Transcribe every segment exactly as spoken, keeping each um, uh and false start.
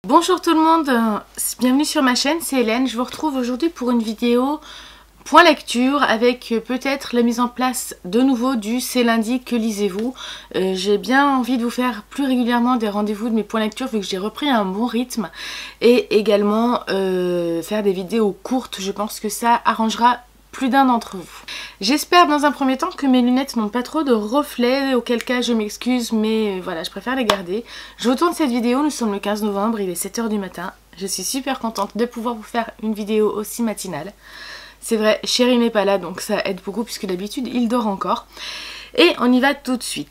Bonjour tout le monde, bienvenue sur ma chaîne, c'est Hélène. Je vous retrouve aujourd'hui pour une vidéo point lecture avec peut-être la mise en place de nouveau du c'est lundi que lisez-vous. Euh, j'ai bien envie de vous faire plus régulièrement des rendez-vous de mes points lecture vu que j'ai repris un bon rythme et également euh, faire des vidéos courtes. Je pense que ça arrangera plus d'un d'entre vous. J'espère dans un premier temps que mes lunettes n'ont pas trop de reflets, auquel cas je m'excuse, mais voilà, je préfère les garder. Je vous tourne cette vidéo, nous sommes le quinze novembre, il est sept heures du matin. Je suis super contente de pouvoir vous faire une vidéo aussi matinale. C'est vrai, Chéri n'est pas là, donc ça aide beaucoup puisque d'habitude il dort encore. Et on y va tout de suite.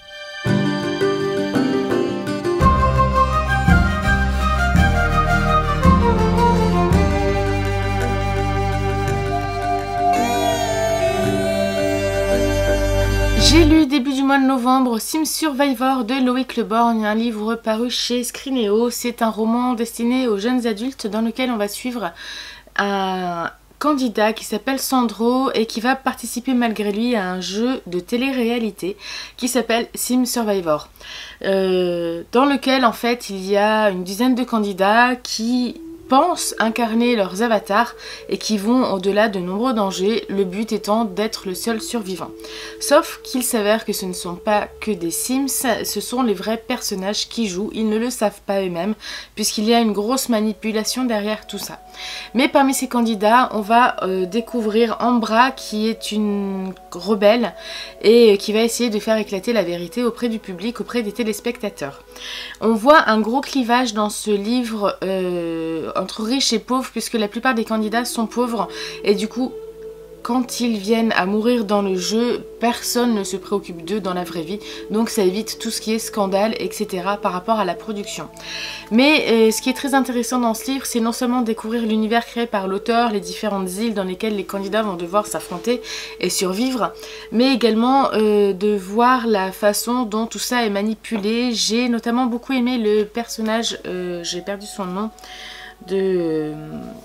J'ai lu début du mois de novembre Sims Survivor de Loïc Le Borgne, un livre paru chez Scrineo. C'est un roman destiné aux jeunes adultes dans lequel on va suivre un candidat qui s'appelle Sandro et qui va participer malgré lui à un jeu de télé-réalité qui s'appelle Sims Survivor, euh, dans lequel en fait il y a une dizaine de candidats qui pensent incarner leurs avatars et qui vont au-delà de nombreux dangers, le but étant d'être le seul survivant. Sauf qu'il s'avère que ce ne sont pas que des Sims, ce sont les vrais personnages qui jouent, ils ne le savent pas eux-mêmes puisqu'il y a une grosse manipulation derrière tout ça. Mais parmi ces candidats, on va euh, découvrir Ambra qui est une rebelle et qui va essayer de faire éclater la vérité auprès du public, auprès des téléspectateurs. On voit un gros clivage dans ce livre euh, entre riches et pauvres puisque la plupart des candidats sont pauvres et du coup quand ils viennent à mourir dans le jeu, personne ne se préoccupe d'eux dans la vraie vie, donc ça évite tout ce qui est scandale, et cetera par rapport à la production. Mais euh, ce qui est très intéressant dans ce livre, c'est non seulement découvrir l'univers créé par l'auteur, les différentes îles dans lesquelles les candidats vont devoir s'affronter et survivre, mais également euh, de voir la façon dont tout ça est manipulé. J'ai notamment beaucoup aimé le personnage, euh, j'ai perdu son nom, de... Euh,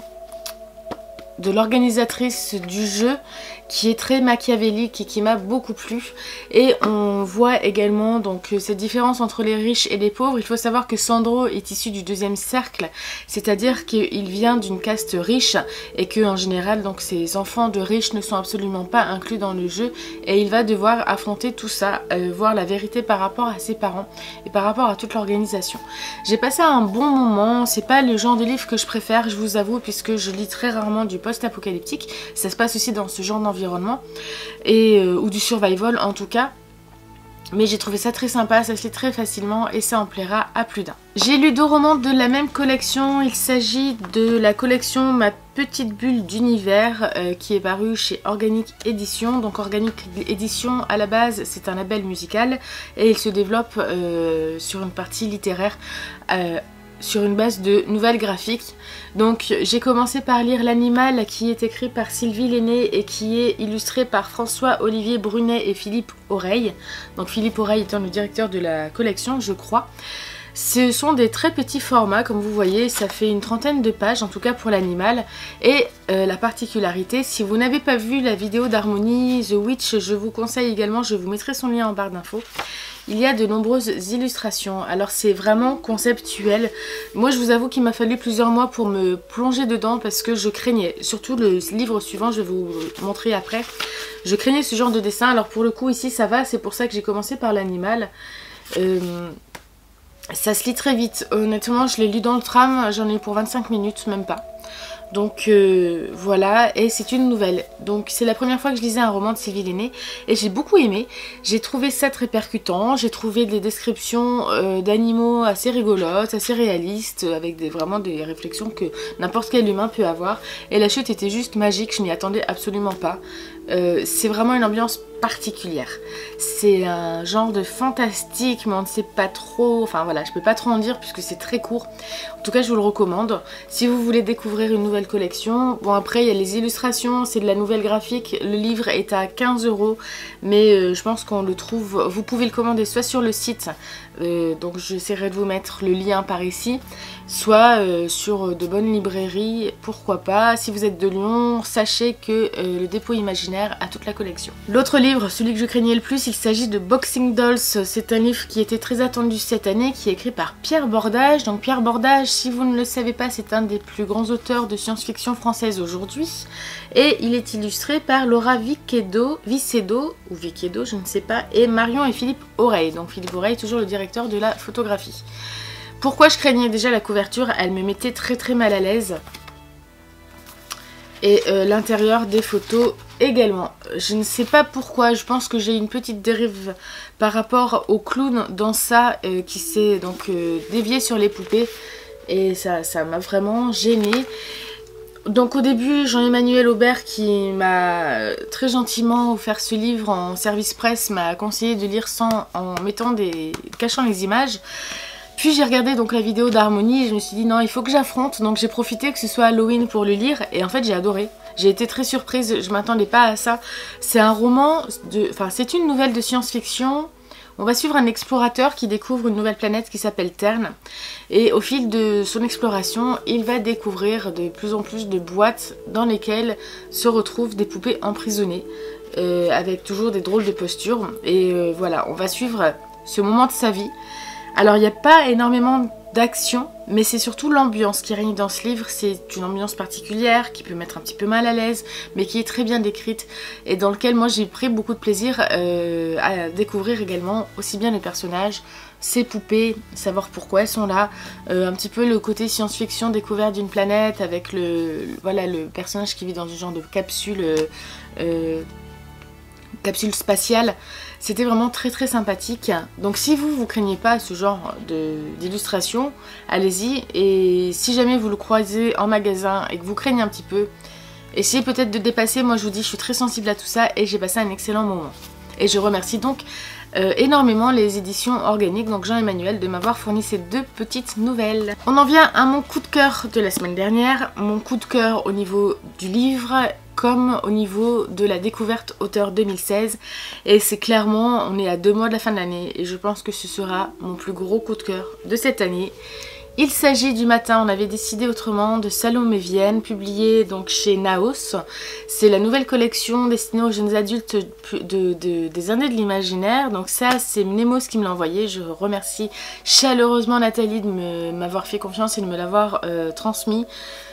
de l'organisatrice du jeu qui est très machiavélique et qui m'a beaucoup plu. Et on voit également donc cette différence entre les riches et les pauvres. Il faut savoir que Sandro est issu du deuxième cercle, c'est-à-dire qu'il vient d'une caste riche et que en général donc ces enfants de riches ne sont absolument pas inclus dans le jeu et il va devoir affronter tout ça, euh, voir la vérité par rapport à ses parents et par rapport à toute l'organisation. J'ai passé un bon moment, c'est pas le genre de livre que je préfère, je vous avoue, puisque je lis très rarement du post-apocalyptique. Ça se passe aussi dans ce genre d'environnement et euh, ou du survival en tout cas, mais j'ai trouvé ça très sympa, ça se lit très facilement et ça en plaira à plus d'un. J'ai lu deux romans de la même collection. Il s'agit de la collection Ma Petite Bulle d'Univers euh, qui est parue chez Organic Édition. Donc Organic Édition à la base c'est un label musical et il se développe euh, sur une partie littéraire euh, sur une base de nouvelles graphiques. Donc j'ai commencé par lire L'Animal qui est écrit par Sylvie Lenné et qui est illustré par François-Olivier Brunet et Philippe Oreille. Donc Philippe Oreille étant le directeur de la collection, je crois. Ce sont des très petits formats, comme vous voyez, ça fait une trentaine de pages, en tout cas pour L'Animal. Et euh, la particularité, si vous n'avez pas vu la vidéo d'Harmonie The Witch, je vous conseille également, je vous mettrai son lien en barre d'infos. Il y a de nombreuses illustrations, alors c'est vraiment conceptuel. Moi je vous avoue qu'il m'a fallu plusieurs mois pour me plonger dedans parce que je craignais, surtout le livre suivant, je vais vous montrer après, je craignais ce genre de dessin. Alors pour le coup ici ça va, c'est pour ça que j'ai commencé par L'Animal. Euh, ça se lit très vite, honnêtement je l'ai lu dans le tram, j'en ai eu pour vingt-cinq minutes, même pas. Donc euh, voilà, et c'est une nouvelle. Donc c'est la première fois que je lisais un roman de Sylvie Lenné et j'ai beaucoup aimé. J'ai trouvé ça très percutant, j'ai trouvé des descriptions euh, d'animaux assez rigolotes, assez réalistes, avec des, vraiment des réflexions que n'importe quel humain peut avoir. Et la chute était juste magique, je m'y attendais absolument pas. Euh, c'est vraiment une ambiance particulière. C'est un genre de fantastique, mais on ne sait pas trop, enfin voilà, je peux pas trop en dire puisque c'est très court. En tout cas, je vous le recommande. Si vous voulez découvrir une nouvelle collection, bon après il y a les illustrations, c'est de la nouvelle graphique, le livre est à quinze euros, mais euh, je pense qu'on le trouve, vous pouvez le commander soit sur le site, euh, donc j'essaierai de vous mettre le lien par ici, soit euh, sur de bonnes librairies, pourquoi pas. Si vous êtes de Lyon, sachez que euh, le dépôt imaginaire imaginaire à toute la collection. L'autre livre, celui que je craignais le plus, il s'agit de Boxing Dolls. C'est un livre qui était très attendu cette année, qui est écrit par Pierre Bordage. Donc Pierre Bordage, si vous ne le savez pas, c'est un des plus grands auteurs de science-fiction française aujourd'hui. Et il est illustré par Laura Vicedo, Vicedo, ou Vicedo, je ne sais pas, et Marion et Philippe Oreille. Donc Philippe Oreille est toujours le directeur de la photographie. Pourquoi je craignais déjà la couverture? Elle me mettait très très mal à l'aise. Et euh, l'intérieur des photos également. Je ne sais pas pourquoi, je pense que j'ai une petite dérive par rapport au clown dans ça euh, qui s'est donc euh, dévié sur les poupées. Et ça ça m'a vraiment gênée. Donc au début, Jean-Emmanuel Aubert, qui m'a très gentiment offert ce livre en service presse, m'a conseillé de lire sans, en mettant des, cachant les images. Puis j'ai regardé donc la vidéo d'Harmonie et je me suis dit non, il faut que j'affronte. Donc j'ai profité que ce soit Halloween pour le lire et en fait j'ai adoré. J'ai été très surprise, je m'attendais pas à ça. C'est un roman, de, enfin c'est une nouvelle de science-fiction. On va suivre un explorateur qui découvre une nouvelle planète qui s'appelle Tern. Et au fil de son exploration, il va découvrir de plus en plus de boîtes dans lesquelles se retrouvent des poupées emprisonnées. Euh, avec toujours des drôles de postures. Et euh, voilà, on va suivre ce moment de sa vie. Alors il n'y a pas énormément d'action, mais c'est surtout l'ambiance qui règne dans ce livre. C'est une ambiance particulière qui peut mettre un petit peu mal à l'aise, mais qui est très bien décrite et dans lequel moi j'ai pris beaucoup de plaisir euh, à découvrir également aussi bien les personnages, ces poupées, savoir pourquoi elles sont là, euh, un petit peu le côté science-fiction, découverte d'une planète avec le, voilà, le personnage qui vit dans une genre de capsule, euh, euh, capsule spatiale. C'était vraiment très très sympathique. Donc si vous, vous craignez pas ce genre d'illustration, allez-y. Et si jamais vous le croisez en magasin et que vous craignez un petit peu, essayez peut-être de dépasser. Moi je vous dis, je suis très sensible à tout ça et j'ai passé un excellent moment. Et je remercie donc euh, énormément les éditions organiques, donc Jean-Emmanuel, de m'avoir fourni ces deux petites nouvelles. On en vient à mon coup de cœur de la semaine dernière. Mon coup de cœur au niveau du livre comme au niveau de la découverte auteur deux mille seize, et c'est clairement, on est à deux mois de la fin de l'année et je pense que ce sera mon plus gros coup de cœur de cette année. Il s'agit du Matin, on avait décidé autrement, de Salomé Vienne, publié donc chez Naos. C'est la nouvelle collection destinée aux jeunes adultes de, de, de, des années de l'imaginaire. Donc ça, c'est Mnemos qui me l'a envoyé. Je remercie chaleureusement Nathalie de m'avoir fait confiance et de me l'avoir euh, transmis.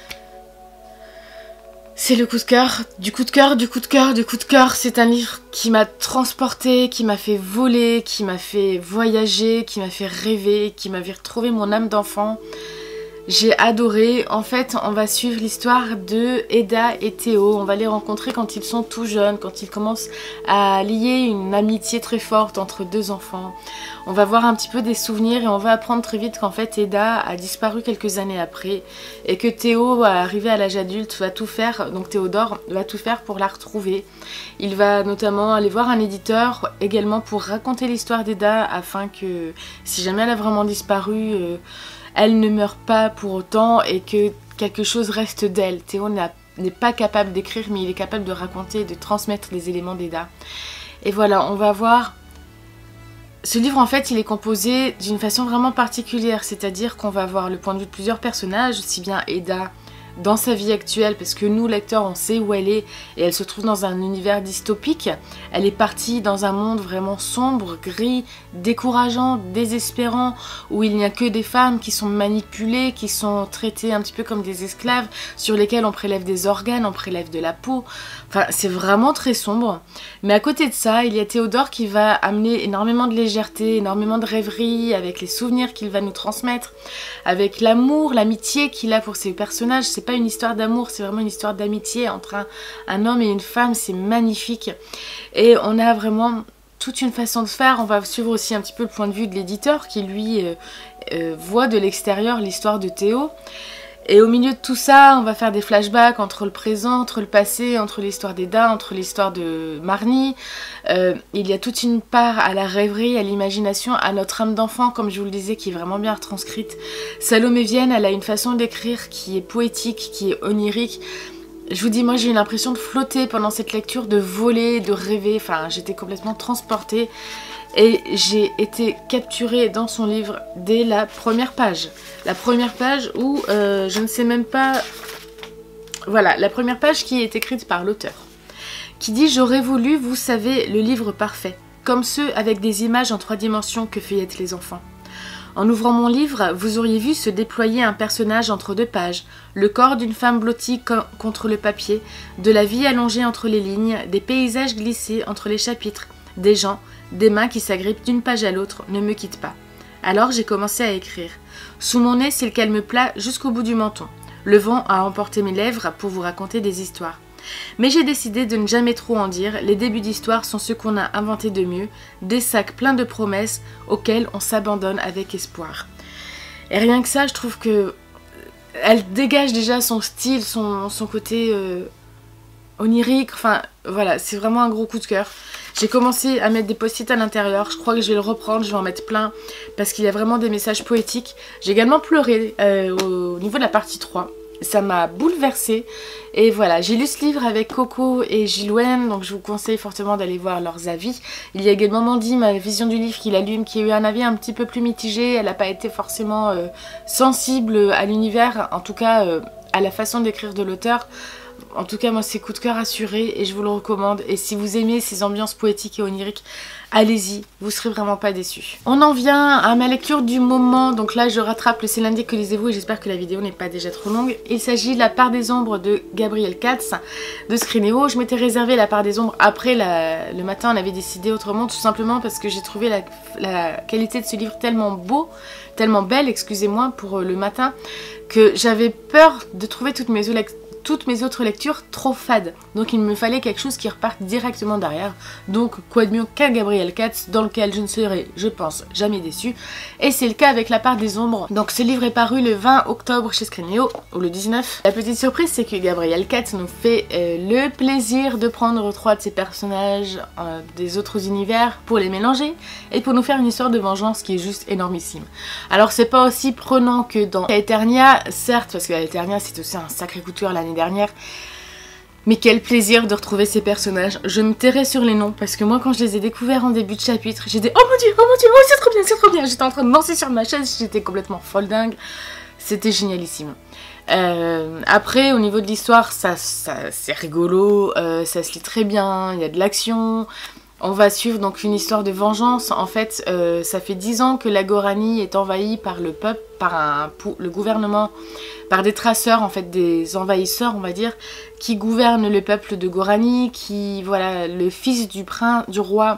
C'est le coup de cœur, du coup de cœur, du coup de cœur, du coup de cœur. C'est un livre qui m'a transporté, qui m'a fait voler, qui m'a fait voyager, qui m'a fait rêver, qui m'a fait retrouver mon âme d'enfant. J'ai adoré. En fait, on va suivre l'histoire de Eda et Théo. On va les rencontrer quand ils sont tout jeunes, quand ils commencent à lier une amitié très forte entre deux enfants. On va voir un petit peu des souvenirs et on va apprendre très vite qu'en fait Eda a disparu quelques années après et que Théo, arrivé à l'âge adulte, va tout faire, donc Théodore va tout faire pour la retrouver. Il va notamment aller voir un éditeur également pour raconter l'histoire d'Eda afin que si jamais elle a vraiment disparu, euh, elle ne meurt pas pour autant et que quelque chose reste d'elle. Théo n'est pas capable d'écrire, mais il est capable de raconter et de transmettre les éléments d'Eda. Et voilà, on va voir... Ce livre, en fait, il est composé d'une façon vraiment particulière, c'est-à-dire qu'on va voir le point de vue de plusieurs personnages, aussi bien Eda dans sa vie actuelle, parce que nous, lecteurs, on sait où elle est, et elle se trouve dans un univers dystopique. Elle est partie dans un monde vraiment sombre, gris, décourageant, désespérant, où il n'y a que des femmes qui sont manipulées, qui sont traitées un petit peu comme des esclaves, sur lesquelles on prélève des organes, on prélève de la peau. Enfin, c'est vraiment très sombre. Mais à côté de ça, il y a Théodore qui va amener énormément de légèreté, énormément de rêverie, avec les souvenirs qu'il va nous transmettre, avec l'amour, l'amitié qu'il a pour ses personnages. C'est pas une histoire d'amour, c'est vraiment une histoire d'amitié entre un, un homme et une femme. C'est magnifique. Et on a vraiment toute une façon de faire. On va suivre aussi un petit peu le point de vue de l'éditeur qui lui euh, euh, voit de l'extérieur l'histoire de Théo. Et au milieu de tout ça, on va faire des flashbacks entre le présent, entre le passé, entre l'histoire d'Eda, entre l'histoire de Marnie. Euh, il y a toute une part à la rêverie, à l'imagination, à notre âme d'enfant, comme je vous le disais, qui est vraiment bien retranscrite. Salomé Vienne, elle a une façon d'écrire qui est poétique, qui est onirique. Je vous dis, moi j'ai eu l'impression de flotter pendant cette lecture, de voler, de rêver. Enfin, j'étais complètement transportée. Et j'ai été capturée dans son livre dès la première page. La première page où euh, je ne sais même pas... Voilà, la première page qui est écrite par l'auteur, qui dit « J'aurais voulu, vous savez, le livre parfait, comme ceux avec des images en trois dimensions que feuillettent les enfants. En ouvrant mon livre, vous auriez vu se déployer un personnage entre deux pages, le corps d'une femme blottie contre le papier, de la vie allongée entre les lignes, des paysages glissés entre les chapitres, des gens, des mains qui s'agrippent d'une page à l'autre, ne me quittent pas. Alors j'ai commencé à écrire. Sous mon nez, c'est le calme plat jusqu'au bout du menton. Le vent a emporté mes lèvres pour vous raconter des histoires. Mais j'ai décidé de ne jamais trop en dire, les débuts d'histoire sont ceux qu'on a inventés de mieux, des sacs pleins de promesses auxquels on s'abandonne avec espoir. » Et rien que ça, je trouve que elle dégage déjà son style, son, son côté euh, onirique, enfin voilà, c'est vraiment un gros coup de cœur. J'ai commencé à mettre des post-it à l'intérieur, je crois que je vais le reprendre, je vais en mettre plein, parce qu'il y a vraiment des messages poétiques. J'ai également pleuré euh, au niveau de la partie trois. Ça m'a bouleversée et voilà, j'ai lu ce livre avec Coco et Gilwen, donc je vous conseille fortement d'aller voir leurs avis. Il y a également Mandy, ma vision du livre, qui l'allume, qui a eu un avis un petit peu plus mitigé. Elle n'a pas été forcément euh, sensible à l'univers, en tout cas euh, à la façon d'écrire de l'auteur. En tout cas, moi, c'est coup de cœur assuré et je vous le recommande. Et si vous aimez ces ambiances poétiques et oniriques, allez-y, vous serez vraiment pas déçus. On en vient à ma lecture du moment. Donc là, je rattrape le C'est lundi que lisez-vous et j'espère que la vidéo n'est pas déjà trop longue. Il s'agit de La part des ombres de Gabriel Katz de Scrinéo. Je m'étais réservé La part des ombres après la... le matin. On avait décidé autrement, tout simplement parce que j'ai trouvé la... la qualité de ce livre tellement beau, tellement belle, excusez-moi, pour le matin, que j'avais peur de trouver toutes mes toutes mes autres lectures trop fades. Donc il me fallait quelque chose qui reparte directement derrière. Donc quoi de mieux qu'un Gabriel Katz dans lequel je ne serai, je pense, jamais déçue. Et c'est le cas avec La part des ombres. Donc ce livre est paru le vingt octobre chez Scrinéo, ou le dix-neuf. La petite surprise, c'est que Gabriel Katz nous fait euh, le plaisir de prendre trois de ses personnages euh, des autres univers pour les mélanger et pour nous faire une histoire de vengeance qui est juste énormissime. Alors c'est pas aussi prenant que dans Aeternia, certes, parce que Aeternia c'est aussi un sacré coup de cœur l'année dernière, mais quel plaisir de retrouver ces personnages. Je me tairai sur les noms parce que moi quand je les ai découverts en début de chapitre, j'ai dit oh mon dieu, oh mon dieu, oh c'est trop bien, c'est trop bien. J'étais en train de danser sur ma chaise, j'étais complètement folle dingue. C'était génialissime. Euh, après au niveau de l'histoire, ça, ça c'est rigolo, euh, ça se lit très bien, il y a de l'action. On va suivre donc une histoire de vengeance. En fait, euh, ça fait dix ans que la Goranie est envahie par le peuple, par un, le gouvernement, par des traceurs, en fait, des envahisseurs, on va dire, qui gouvernent le peuple de Goranie, qui, voilà, le fils du prince, du roi,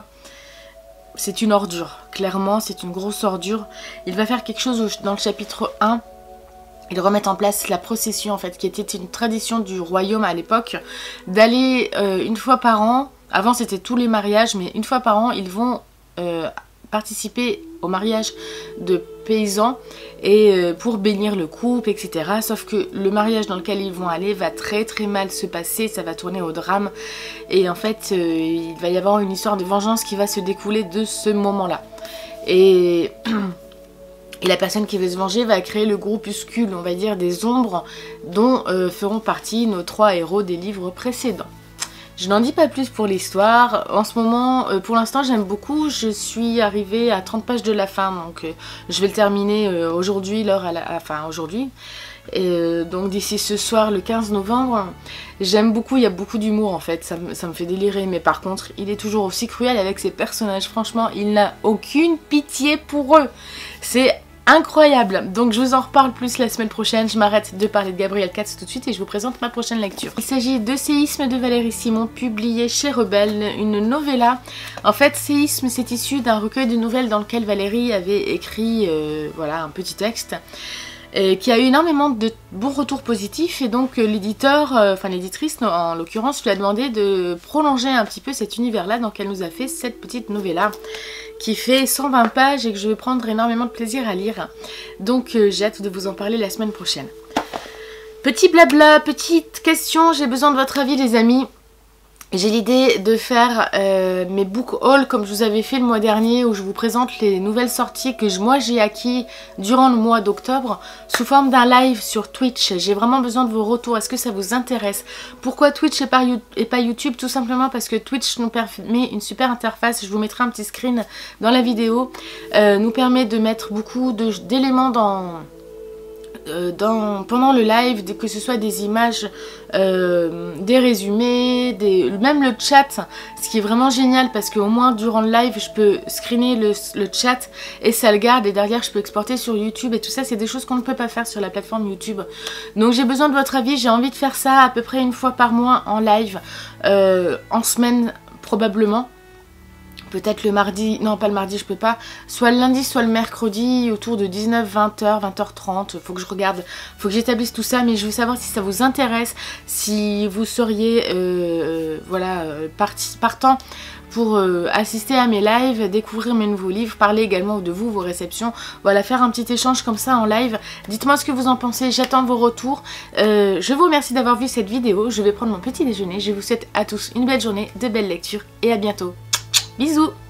c'est une ordure. Clairement, c'est une grosse ordure. Il va faire quelque chose dans le chapitre un. Ils remettent en place la procession, en fait, qui était une tradition du royaume à l'époque, d'aller euh, une fois par an. Avant c'était tous les mariages, mais une fois par an ils vont euh, participer au mariage de paysans et euh, pour bénir le couple, et cetera. Sauf que le mariage dans lequel ils vont aller va très très mal se passer, ça va tourner au drame et en fait euh, il va y avoir une histoire de vengeance qui va se découler de ce moment-là. Et... Et la personne qui veut se venger va créer le groupuscule, on va dire, des ombres dont euh, feront partie nos trois héros des livres précédents. Je n'en dis pas plus pour l'histoire. En ce moment, euh, pour l'instant, j'aime beaucoup. Je suis arrivée à trente pages de la fin, donc euh, je vais le terminer euh, aujourd'hui, l'heure à la... enfin aujourd'hui. Et euh, donc d'ici ce soir, le quinze novembre, j'aime beaucoup, il y a beaucoup d'humour en fait, ça me, ça me fait délirer. Mais par contre, il est toujours aussi cruel avec ses personnages. Franchement, il n'a aucune pitié pour eux. C'est incroyable. Donc je vous en reparle plus la semaine prochaine. Je m'arrête de parler de Gabriel Katz tout de suite et je vous présente ma prochaine lecture. Il s'agit de Séisme de Valérie Simon, publié chez Rebelle, une novella. En fait, Séisme, c'est issu d'un recueil de nouvelles dans lequel Valérie avait écrit euh, voilà, un petit texte euh, qui a eu énormément de bons retours positifs et donc euh, l'éditeur, euh, enfin l'éditrice en l'occurrence, lui a demandé de prolonger un petit peu cet univers-là, donc elle nous a fait cette petite novella qui fait cent vingt pages et que je vais prendre énormément de plaisir à lire. Donc euh, j'ai hâte de vous en parler la semaine prochaine. Petit blabla, petite question, j'ai besoin de votre avis les amis. J'ai l'idée de faire euh, mes book hauls comme je vous avais fait le mois dernier où je vous présente les nouvelles sorties que je, moi j'ai acquis durant le mois d'octobre sous forme d'un live sur Twitch. J'ai vraiment besoin de vos retours, est-ce que ça vous intéresse? Pourquoi Twitch et pas, et pas YouTube? Tout simplement parce que Twitch nous permet une super interface, je vous mettrai un petit screen dans la vidéo, euh, nous permet de mettre beaucoup d'éléments dans... euh, dans, pendant le live, que ce soit des images, euh, des résumés, des, même le chat, ce qui est vraiment génial parce qu'au moins durant le live je peux screener le, le chat et ça le garde et derrière je peux exporter sur YouTube et tout ça c'est des choses qu'on ne peut pas faire sur la plateforme YouTube. Donc j'ai besoin de votre avis, j'ai envie de faire ça à peu près une fois par mois en live, euh, en semaine probablement. Peut-être le mardi, non pas le mardi je peux pas, soit le lundi soit le mercredi autour de dix-neuf, vingt heures, vingt heures trente, faut que je regarde, faut que j'établisse tout ça, mais je veux savoir si ça vous intéresse, si vous seriez euh, voilà, parti, partant pour euh, assister à mes lives, découvrir mes nouveaux livres, parler également de vous, vos réceptions, voilà, faire un petit échange comme ça en live. Dites-moi ce que vous en pensez, j'attends vos retours. Euh, je vous remercie d'avoir vu cette vidéo, je vais prendre mon petit déjeuner, je vous souhaite à tous une belle journée, de belles lectures et à bientôt. Bisous!